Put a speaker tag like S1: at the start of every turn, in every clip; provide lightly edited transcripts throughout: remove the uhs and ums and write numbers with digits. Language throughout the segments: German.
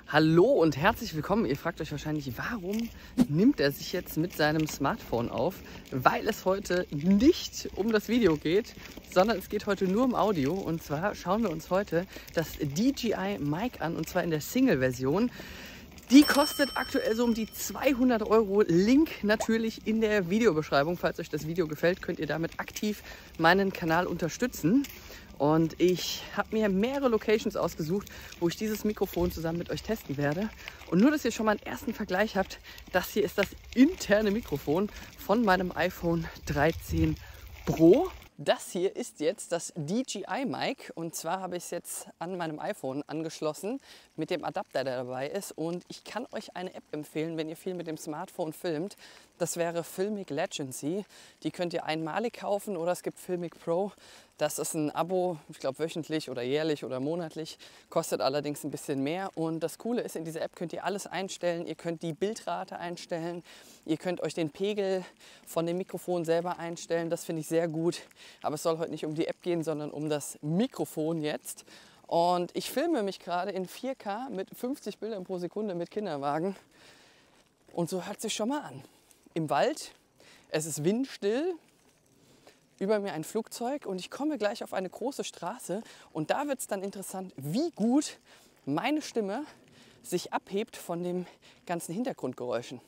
S1: Hallo und herzlich willkommen. Ihr fragt euch wahrscheinlich, warum nimmt er sich jetzt mit seinem Smartphone auf? Weil es heute nicht um das Video geht, sondern es geht heute nur um Audio. Und zwar schauen wir uns heute das DJI Mic an, und zwar in der Single-Version. Die kostet aktuell so um die 200 €. Link natürlich in der Videobeschreibung. Falls euch das Video gefällt, könnt ihr damit aktiv meinen Kanal unterstützen. Und ich habe mir mehrere Locations ausgesucht, wo ich dieses Mikrofon zusammen mit euch testen werde. Und nur, dass ihr schon mal einen ersten Vergleich habt, das hier ist das interne Mikrofon von meinem iPhone 13 Pro. Das hier ist jetzt das DJI Mic, und zwar habe ich es jetzt an meinem iPhone angeschlossen mit dem Adapter, der dabei ist. Und ich kann euch eine App empfehlen, wenn ihr viel mit dem Smartphone filmt. Das wäre Filmic Legacy. Die könnt ihr einmalig kaufen, oder es gibt Filmic Pro. Das ist ein Abo, ich glaube wöchentlich oder jährlich oder monatlich, kostet allerdings ein bisschen mehr. Und das Coole ist, in dieser App könnt ihr alles einstellen. Ihr könnt die Bildrate einstellen, ihr könnt euch den Pegel von dem Mikrofon selber einstellen. Das finde ich sehr gut. Aber es soll heute nicht um die App gehen, sondern um das Mikrofon jetzt. Und ich filme mich gerade in 4K mit 50 Bildern pro Sekunde mit Kinderwagen. Und so hört es sich schon mal an. Im Wald, es ist windstill. Über mir ein Flugzeug, und ich komme gleich auf eine große Straße, und da wird es dann interessant, wie gut meine Stimme sich abhebt von den ganzen Hintergrundgeräuschen.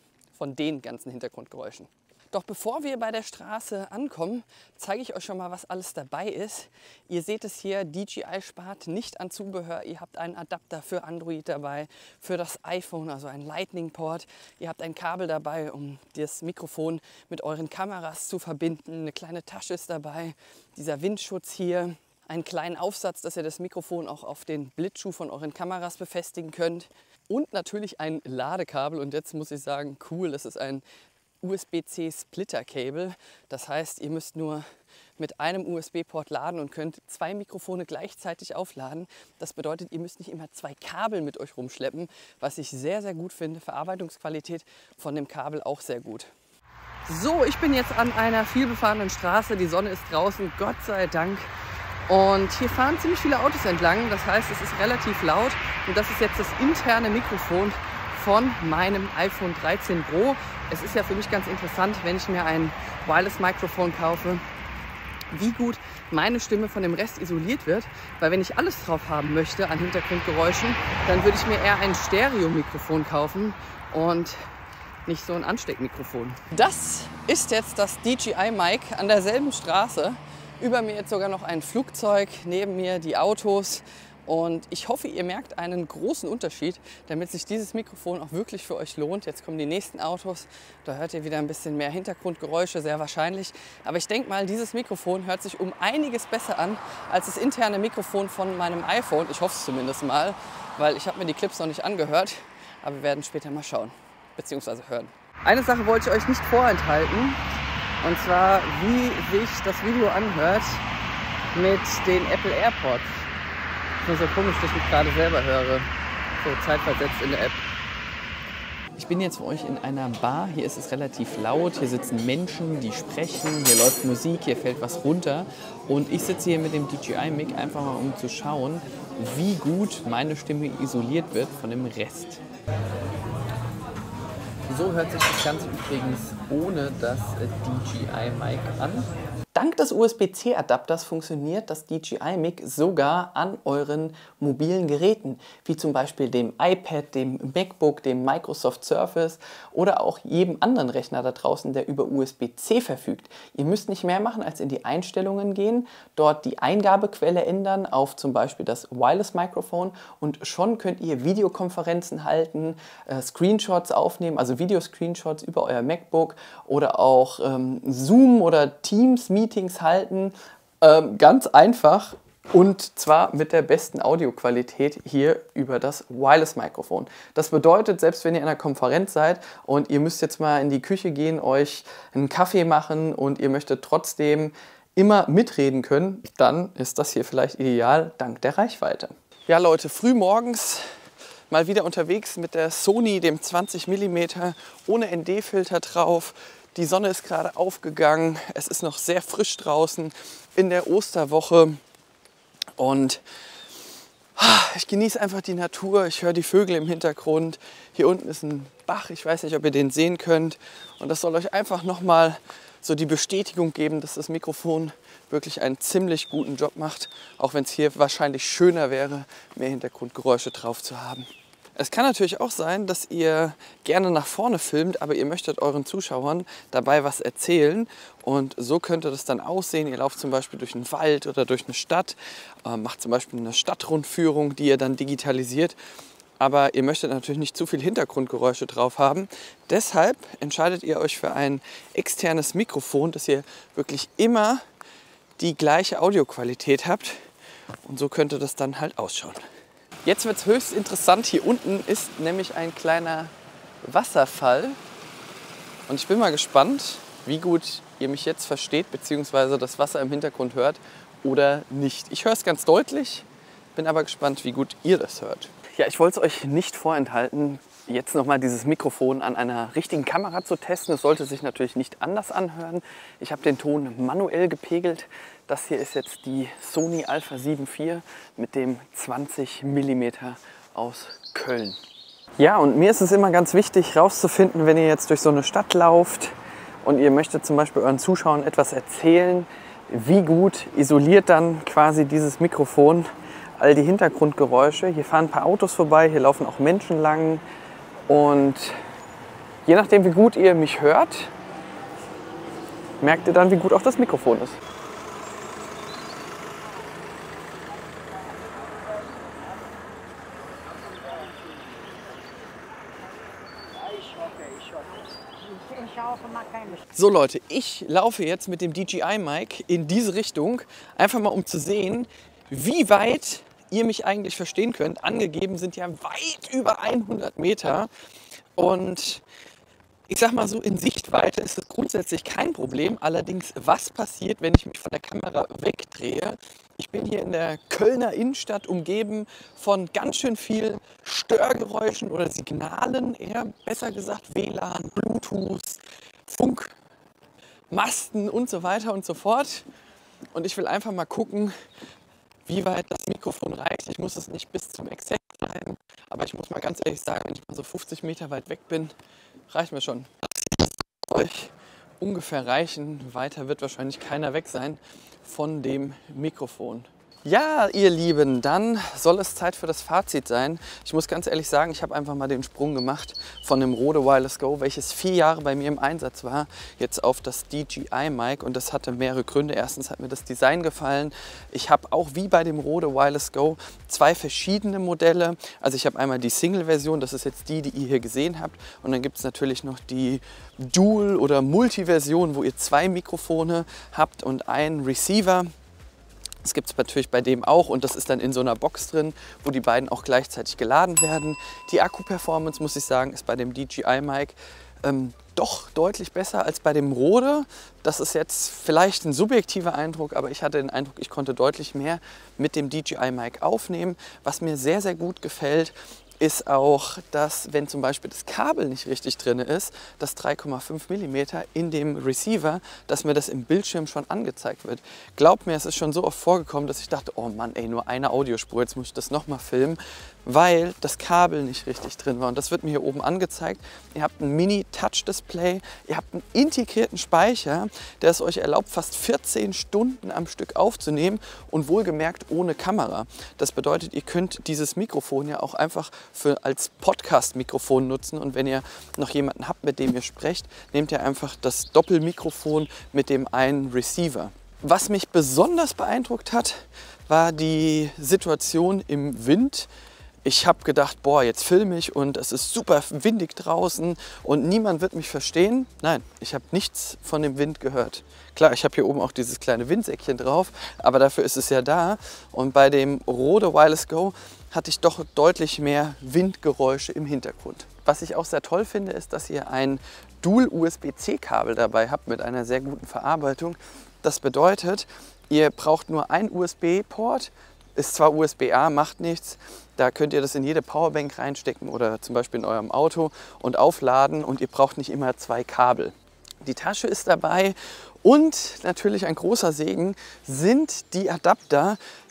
S1: Doch bevor wir bei der Straße ankommen, zeige ich euch schon mal, was alles dabei ist. Ihr seht es hier, DJI spart nicht an Zubehör. Ihr habt einen Adapter für Android dabei, für das iPhone, also einen Lightning-Port. Ihr habt ein Kabel dabei, um das Mikrofon mit euren Kameras zu verbinden. Eine kleine Tasche ist dabei, dieser Windschutz hier, einen kleinen Aufsatz, dass ihr das Mikrofon auch auf den Blitzschuh von euren Kameras befestigen könnt. Und natürlich ein Ladekabel, und jetzt muss ich sagen, cool, das ist ein USB-C Splitter-Cable. Das heißt, ihr müsst nur mit einem USB-Port laden und könnt 2 Mikrofone gleichzeitig aufladen. Das bedeutet, ihr müsst nicht immer 2 Kabel mit euch rumschleppen, was ich sehr, sehr gut finde. Verarbeitungsqualität von dem Kabel auch sehr gut. So, ich bin jetzt an einer vielbefahrenen Straße. Die Sonne ist draußen, Gott sei Dank. Und hier fahren ziemlich viele Autos entlang. Das heißt, es ist relativ laut. Und das ist jetzt das interne Mikrofon von meinem iPhone 13 Pro. Es ist ja für mich ganz interessant, wenn ich mir ein Wireless-Mikrofon kaufe, wie gut meine Stimme von dem Rest isoliert wird. Weil wenn ich alles drauf haben möchte an Hintergrundgeräuschen, dann würde ich mir eher ein Stereo-Mikrofon kaufen und nicht so ein Ansteckmikrofon. Das ist jetzt das DJI Mic an derselben Straße. Über mir jetzt sogar noch ein Flugzeug, neben mir die Autos. Und ich hoffe, ihr merkt einen großen Unterschied, damit sich dieses Mikrofon auch wirklich für euch lohnt. Jetzt kommen die nächsten Autos, da hört ihr wieder ein bisschen mehr Hintergrundgeräusche, sehr wahrscheinlich. Aber ich denke mal, dieses Mikrofon hört sich um einiges besser an als das interne Mikrofon von meinem iPhone. Ich hoffe es zumindest mal, weil ich habe mir die Clips noch nicht angehört. Aber wir werden später mal schauen, beziehungsweise hören. Eine Sache wollte ich euch nicht vorenthalten, und zwar, wie sich das Video anhört mit den Apple AirPods. Das ist so komisch, dass ich mich gerade selber höre, so zeitversetzt in der App. Ich bin jetzt für euch in einer Bar. Hier ist es relativ laut, hier sitzen Menschen, die sprechen, hier läuft Musik, hier fällt was runter. Und ich sitze hier mit dem DJI Mic einfach mal, um zu schauen, wie gut meine Stimme isoliert wird von dem Rest. So hört sich das Ganze übrigens ohne das DJI Mic an. Dank des USB-C-Adapters funktioniert das DJI Mic sogar an euren mobilen Geräten, wie zum Beispiel dem iPad, dem MacBook, dem Microsoft Surface oder auch jedem anderen Rechner da draußen, der über USB-C verfügt. Ihr müsst nicht mehr machen, als in die Einstellungen gehen, dort die Eingabequelle ändern auf zum Beispiel das Wireless-Mikrofon, und schon könnt ihr Videokonferenzen halten, Screenshots aufnehmen, also Videoscreenshots über euer MacBook, oder auch Zoom oder Teams-Meetings halten, ganz einfach, und zwar mit der besten Audioqualität hier über das Wireless-Mikrofon. Das bedeutet, selbst wenn ihr in einer Konferenz seid und ihr müsst jetzt mal in die Küche gehen, euch einen Kaffee machen und ihr möchtet trotzdem immer mitreden können, dann ist das hier vielleicht ideal dank der Reichweite. Ja Leute, früh morgens mal wieder unterwegs mit der Sony, dem 20 mm, ohne ND-Filter drauf. Die Sonne ist gerade aufgegangen, es ist noch sehr frisch draußen in der Osterwoche, und Ich genieße einfach die Natur, ich höre die Vögel im Hintergrund. Hier unten ist ein Bach, ich weiß nicht, ob ihr den sehen könnt. Und das soll euch einfach nochmal so die Bestätigung geben, dass das Mikrofon wirklich einen ziemlich guten Job macht. Auch wenn es hier wahrscheinlich schöner wäre, mehr Hintergrundgeräusche drauf zu haben. Es kann natürlich auch sein, dass ihr gerne nach vorne filmt, aber ihr möchtet euren Zuschauern dabei was erzählen. Und so könnte das dann aussehen. Ihr lauft zum Beispiel durch einen Wald oder durch eine Stadt, macht zum Beispiel eine Stadtrundführung, die ihr dann digitalisiert. Aber ihr möchtet natürlich nicht zu viel Hintergrundgeräusche drauf haben. Deshalb entscheidet ihr euch für ein externes Mikrofon, dass ihr wirklich immer die gleiche Audioqualität habt. Und so könnte das dann halt ausschauen. Jetzt wird es höchst interessant. Hier unten ist nämlich ein kleiner Wasserfall. Und ich bin mal gespannt, wie gut ihr mich jetzt versteht, beziehungsweise das Wasser im Hintergrund hört oder nicht. Ich höre es ganz deutlich, bin aber gespannt, wie gut ihr das hört. Ja, ich wollte es euch nicht vorenthalten, jetzt nochmal dieses Mikrofon an einer richtigen Kamera zu testen. Es sollte sich natürlich nicht anders anhören. Ich habe den Ton manuell gepegelt. Das hier ist jetzt die Sony Alpha 7 IV mit dem 20 mm aus Köln. Ja, und mir ist es immer ganz wichtig herauszufinden, wenn ihr jetzt durch so eine Stadt lauft und ihr möchtet zum Beispiel euren Zuschauern etwas erzählen, wie gut isoliert dann quasi dieses Mikrofon all die Hintergrundgeräusche. Hier fahren ein paar Autos vorbei, hier laufen auch Menschen lang. Und je nachdem, wie gut ihr mich hört, merkt ihr dann, wie gut auch das Mikrofon ist. So Leute, ich laufe jetzt mit dem DJI-Mic in diese Richtung, einfach mal um zu sehen, wie weit ihr mich eigentlich verstehen könnt. Angegeben sind ja weit über 100 Meter und ich sag mal so, in Sichtweite ist es grundsätzlich kein Problem. Allerdings, was passiert, wenn ich mich von der Kamera wegdrehe? Ich bin hier in der Kölner Innenstadt umgeben von ganz schön vielen Störgeräuschen oder Signalen, eher besser gesagt WLAN, Bluetooth, Funkmasten und so weiter und so fort. Und ich will einfach mal gucken, wie weit das Mikrofon reicht. Ich muss es nicht bis zum Exakt sein, aber ich muss mal ganz ehrlich sagen, wenn ich mal so 50 Meter weit weg bin, reicht mir schon. Das soll euch ungefähr reichen. Weiter wird wahrscheinlich keiner weg sein von dem Mikrofon. Ja, ihr Lieben, dann soll es Zeit für das Fazit sein. Ich muss ganz ehrlich sagen, ich habe einfach mal den Sprung gemacht von dem Rode Wireless Go, welches 4 Jahre bei mir im Einsatz war, jetzt auf das DJI-Mic und das hatte mehrere Gründe. Erstens hat mir das Design gefallen. Ich habe auch wie bei dem Rode Wireless Go 2 verschiedene Modelle. Also ich habe einmal die Single-Version, das ist jetzt die, die ihr hier gesehen habt, und dann gibt es natürlich noch die Dual- oder Multi-Version, wo ihr 2 Mikrofone habt und einen Receiver. Das gibt es natürlich bei dem auch und das ist dann in so einer Box drin, wo die beiden auch gleichzeitig geladen werden. Die Akku-Performance, muss ich sagen, ist bei dem DJI-Mic doch deutlich besser als bei dem Rode. Das ist jetzt vielleicht ein subjektiver Eindruck, aber ich hatte den Eindruck, ich konnte deutlich mehr mit dem DJI-Mic aufnehmen. Was mir sehr, sehr gut gefällt, ist auch, dass wenn zum Beispiel das Kabel nicht richtig drin ist, das 3,5 mm in dem Receiver, dass mir das im Bildschirm schon angezeigt wird. Glaubt mir, es ist schon so oft vorgekommen, dass ich dachte, oh Mann, ey, nur eine Audiospur, jetzt muss ich das nochmal filmen, weil das Kabel nicht richtig drin war. Und das wird mir hier oben angezeigt. Ihr habt ein Mini-Touch-Display, ihr habt einen integrierten Speicher, der es euch erlaubt, fast 14 Stunden am Stück aufzunehmen und wohlgemerkt ohne Kamera. Das bedeutet, ihr könnt dieses Mikrofon ja auch einfach als Podcast-Mikrofon nutzen und wenn ihr noch jemanden habt, mit dem ihr sprecht, nehmt ihr einfach das Doppelmikrofon mit dem einen Receiver. Was mich besonders beeindruckt hat, war die Situation im Wind. Ich habe gedacht, boah, jetzt filme ich und es ist super windig draußen und niemand wird mich verstehen. Nein, ich habe nichts von dem Wind gehört. Klar, ich habe hier oben auch dieses kleine Windsäckchen drauf, aber dafür ist es ja da. Und bei dem Rode Wireless Go hatte ich doch deutlich mehr Windgeräusche im Hintergrund. Was ich auch sehr toll finde, ist, dass ihr ein Dual-USB-C-Kabel dabei habt mit einer sehr guten Verarbeitung. Das bedeutet, ihr braucht nur einen USB-Port, ist zwar USB-A, macht nichts. Da könnt ihr das in jede Powerbank reinstecken oder zum Beispiel in eurem Auto und aufladen und ihr braucht nicht immer 2 Kabel. Die Tasche ist dabei und natürlich ein großer Segen sind die Adapter,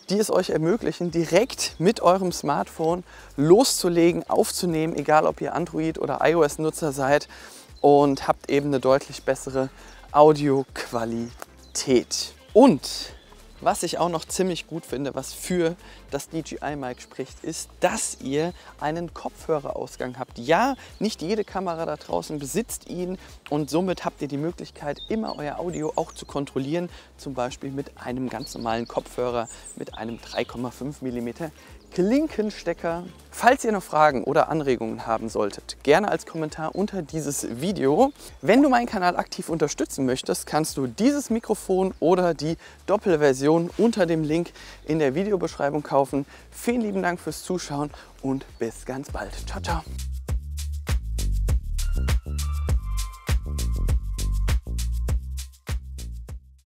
S1: die es euch ermöglichen, direkt mit eurem Smartphone loszulegen, aufzunehmen, egal ob ihr Android- oder iOS-Nutzer seid, und habt eben eine deutlich bessere Audioqualität. Und was ich auch noch ziemlich gut finde, was für das DJI-Mic spricht, ist, dass ihr einen Kopfhörerausgang habt. Ja, nicht jede Kamera da draußen besitzt ihn und somit habt ihr die Möglichkeit, immer euer Audio auch zu kontrollieren, zum Beispiel mit einem ganz normalen Kopfhörer mit einem 3,5 mm Klinkenstecker. Falls ihr noch Fragen oder Anregungen haben solltet, gerne als Kommentar unter dieses Video. Wenn du meinen Kanal aktiv unterstützen möchtest, kannst du dieses Mikrofon oder die Doppelversion unter dem Link in der Videobeschreibung kaufen. Vielen lieben Dank fürs Zuschauen und bis ganz bald. Ciao, ciao.